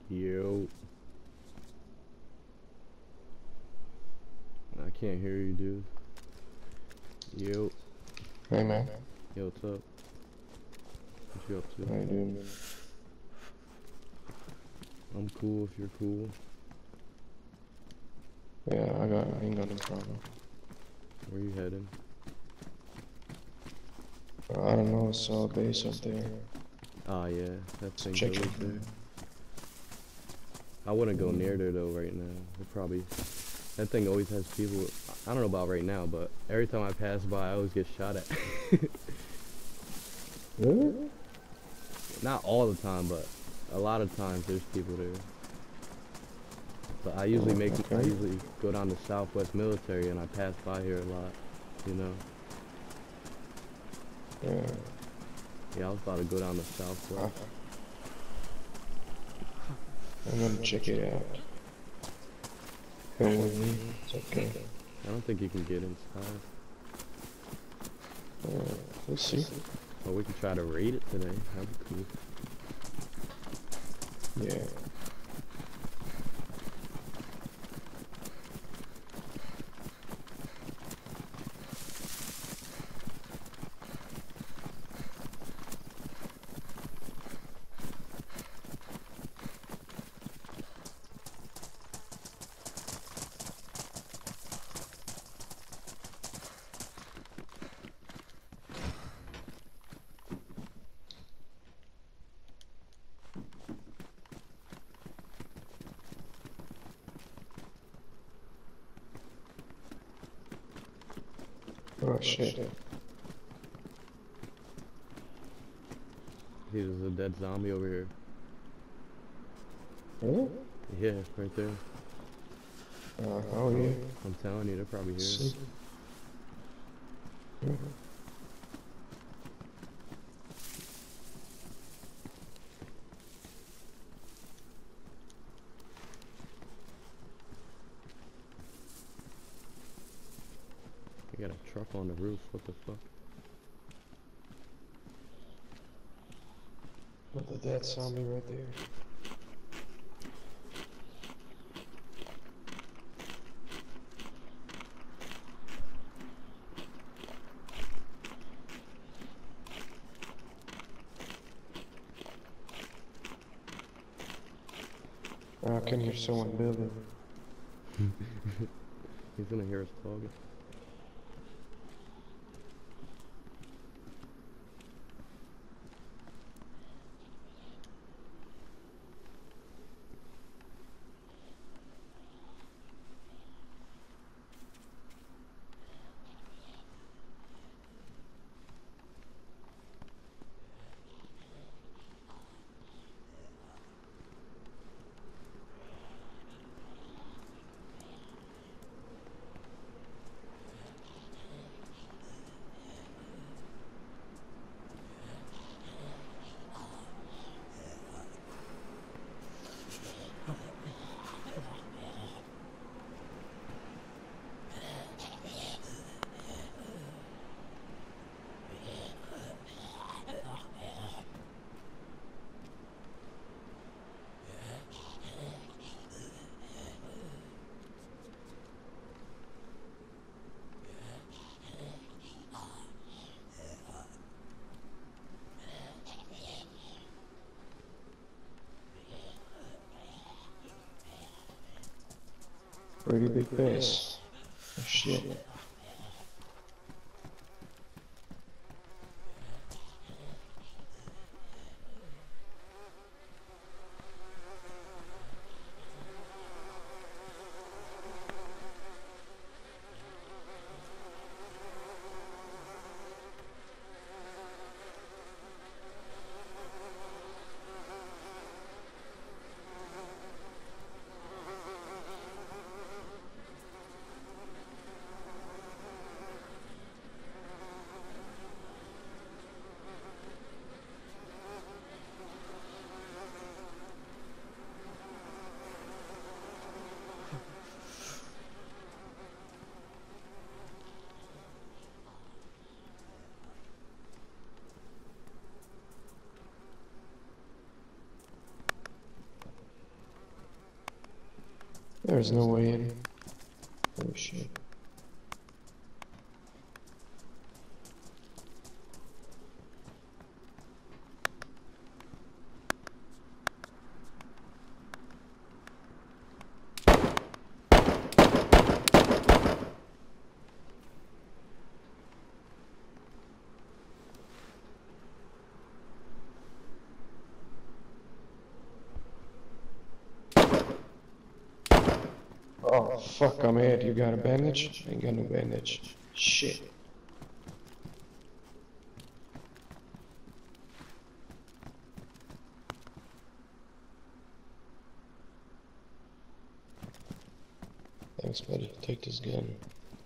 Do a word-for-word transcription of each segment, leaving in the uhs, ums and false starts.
Yo, I can't hear you, dude. Yo, Hey man, yo, what's up? What you up to? how you doing, man? I'm cool if you're cool. Yeah, I got, I ain't got no problem. Where you heading? Uh, I don't know, it's all base up there. Ah, yeah, that It's thing's chicken. always there. I wouldn't go near there though right now. It probably that thing always has people. I don't know about right now, but every time I pass by, I always get shot at. Really? Not all the time, but a lot of times there's people there. But I usually make I Okay. usually go down to Southwest Military and I pass by here a lot. You know. Yeah. Yeah, I was about to go down to I, Southwest. I'm gonna check it out. Come with me. It's okay. I don't think you can get inside. Uh, we'll see. Or we could try to raid it today. That'd be cool. Yeah. Oh shit. See, there's a dead zombie over here. Really? Yeah, right there. Uh, how are you? I'm telling you, they're probably here. See? Yeah. They got a truck on the roof. What the fuck? Look at that zombie right there. I can hear someone building. He's gonna hear us talking. Pretty big face. Oh shit. There's no way in. Oh shit. Oh fuck, I'm hit. You got a bandage? I ain't got no bandage. Shit. Thanks, buddy. Take this gun.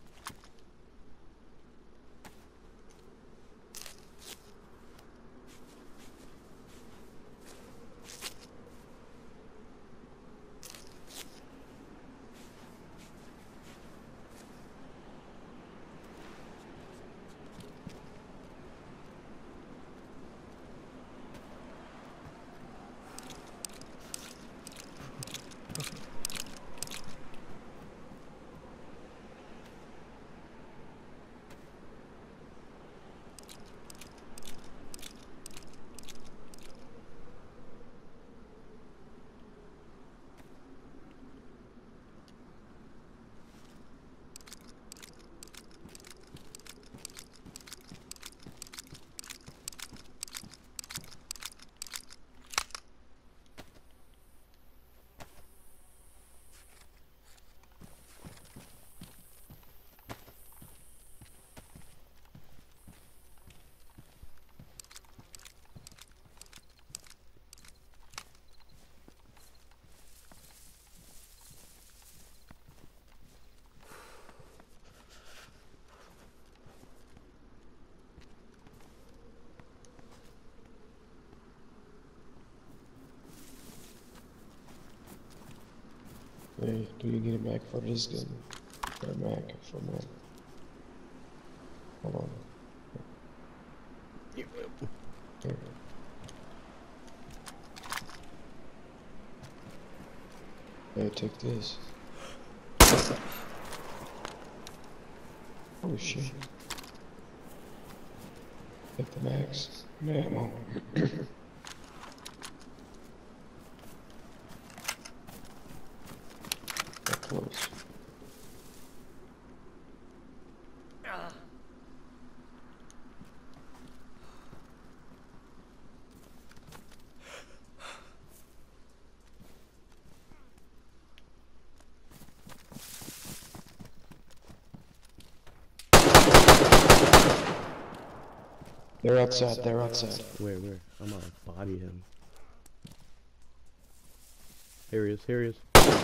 Hey, do you need a mag for this gun? Or a mag for mine? Hold on. Here. Hey, take this. Oh shit. Take the mags. Ammo. Close. They're outside, they're outside. Where, where? I'm gonna body him. Here he is, here he is.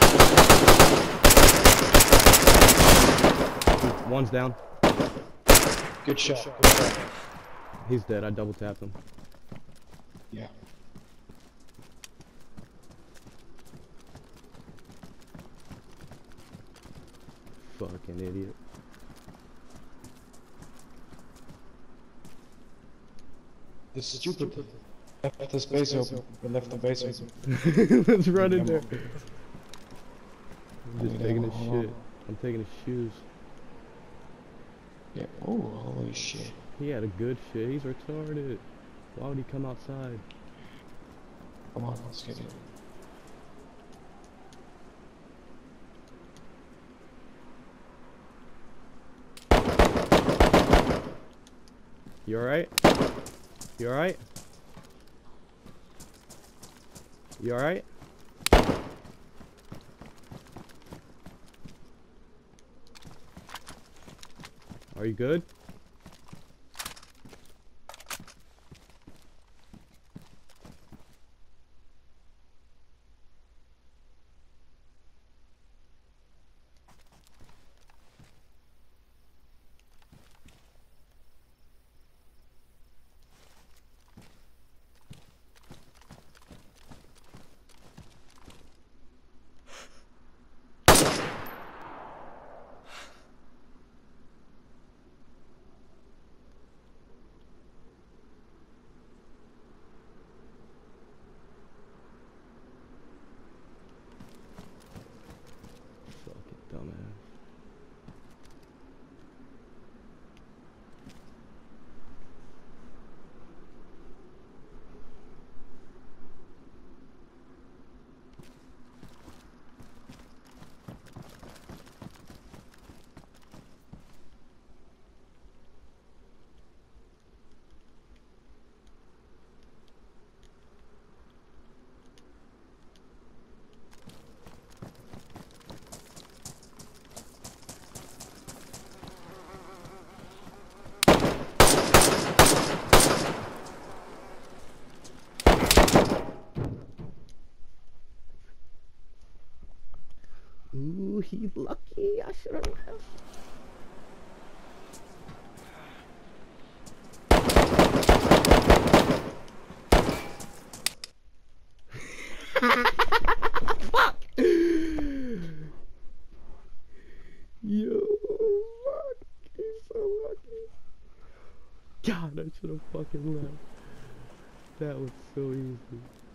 One's down. Good shot, good shot. He's dead, I double tapped him. Yeah. Fucking idiot. This is stupid. Left the space open. We left the base open. Let's run in there. I'm just Yeah, taking his hold on. shit. I'm taking his shoes. Yeah. Oh, holy shit. He had a good shit. He's retarded. Why would he come outside? Come on, let's get it. You alright? You alright? You alright? Are you good? he's lucky. I should have left. Fuck! Yo, fuck. He's so lucky. God, I should have fucking left. That was so easy.